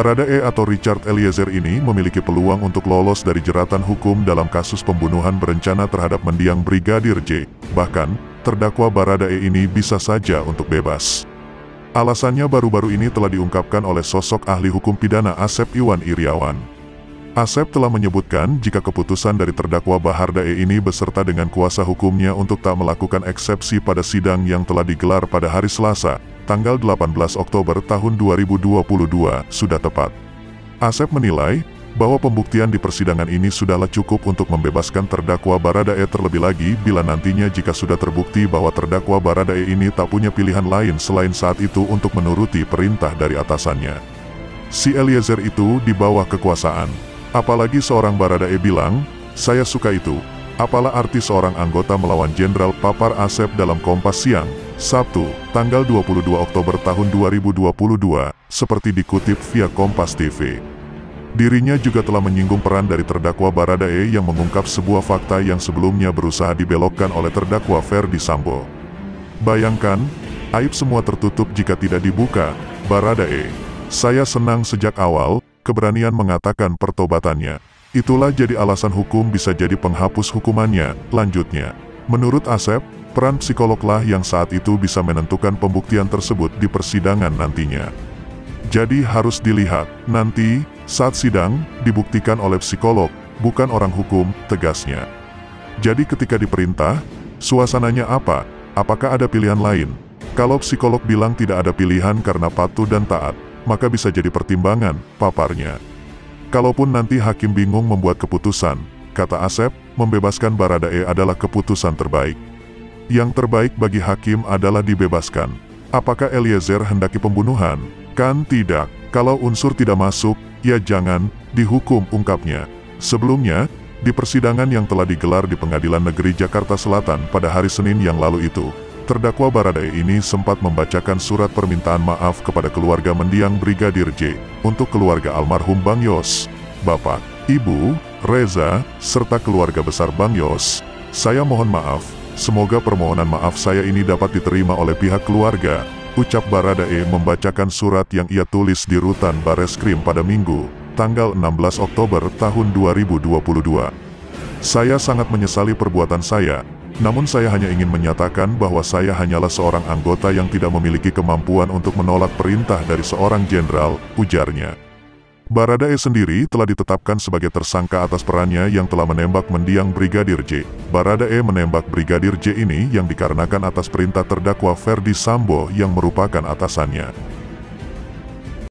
Baradae atau Richard Eliezer ini memiliki peluang untuk lolos dari jeratan hukum dalam kasus pembunuhan berencana terhadap mendiang Brigadir J. Bahkan, terdakwa Baradae ini bisa saja untuk bebas. Alasannya baru-baru ini telah diungkapkan oleh sosok ahli hukum pidana Asep Iwan Iriawan. Asep telah menyebutkan jika keputusan dari terdakwa Baradae ini beserta dengan kuasa hukumnya untuk tak melakukan eksepsi pada sidang yang telah digelar pada hari Selasa, tanggal 18 Oktober tahun 2022, sudah tepat. Asep menilai bahwa pembuktian di persidangan ini sudahlah cukup untuk membebaskan terdakwa Baradae, terlebih lagi bila nantinya jika sudah terbukti bahwa terdakwa Baradae ini tak punya pilihan lain selain saat itu untuk menuruti perintah dari atasannya. Si Eliezer itu di bawah kekuasaan. Apalagi seorang Baradae bilang, "Saya suka itu." Apalah arti seorang anggota melawan jenderal, papar Asep dalam Kompas Siang, Sabtu, tanggal 22 Oktober tahun 2022, seperti dikutip via Kompas TV. Dirinya juga telah menyinggung peran dari terdakwa Baradae yang mengungkap sebuah fakta yang sebelumnya berusaha dibelokkan oleh terdakwa Ferdy Sambo. Bayangkan, aib semua tertutup jika tidak dibuka. Baradae, "Saya senang sejak awal keberanian mengatakan pertobatannya. Itulah jadi alasan hukum bisa jadi penghapus hukumannya." Lanjutnya, menurut Asep, peran psikologlah yang saat itu bisa menentukan pembuktian tersebut di persidangan nantinya. Jadi harus dilihat, nanti, saat sidang, dibuktikan oleh psikolog, bukan orang hukum, tegasnya. Jadi ketika diperintah, suasananya apa? Apakah ada pilihan lain? Kalau psikolog bilang tidak ada pilihan karena patuh dan taat, maka bisa jadi pertimbangan, paparnya. Kalaupun nanti hakim bingung membuat keputusan, kata Asep, membebaskan Baradae adalah keputusan terbaik. Yang terbaik bagi hakim adalah dibebaskan. Apakah Eliezer hendaki pembunuhan? Kan tidak. Kalau unsur tidak masuk, ya jangan dihukum, ungkapnya. Sebelumnya, di persidangan yang telah digelar di Pengadilan Negeri Jakarta Selatan pada hari Senin yang lalu itu, terdakwa Baradae ini sempat membacakan surat permintaan maaf kepada keluarga mendiang Brigadir J, untuk keluarga almarhum Bang Yos, Bapak, Ibu, Reza, serta keluarga besar Bang Yos. "Saya mohon maaf, semoga permohonan maaf saya ini dapat diterima oleh pihak keluarga," ucap Baradae membacakan surat yang ia tulis di Rutan Bareskrim pada Minggu, tanggal 16 Oktober tahun 2022. "Saya sangat menyesali perbuatan saya. Namun saya hanya ingin menyatakan bahwa saya hanyalah seorang anggota yang tidak memiliki kemampuan untuk menolak perintah dari seorang jenderal," ujarnya. Baradae sendiri telah ditetapkan sebagai tersangka atas perannya yang telah menembak mendiang Brigadir J. Baradae menembak Brigadir J ini yang dikarenakan atas perintah terdakwa Ferdy Sambo yang merupakan atasannya.